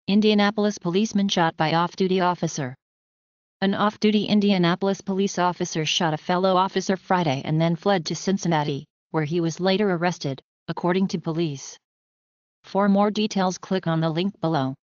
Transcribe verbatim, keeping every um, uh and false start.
Indianapolis policeman shot by off-duty officer. An off-duty Indianapolis police officer shot a fellow officer Friday and then fled to Cincinnati, where he was later arrested, according to police. For more details, click on the link below.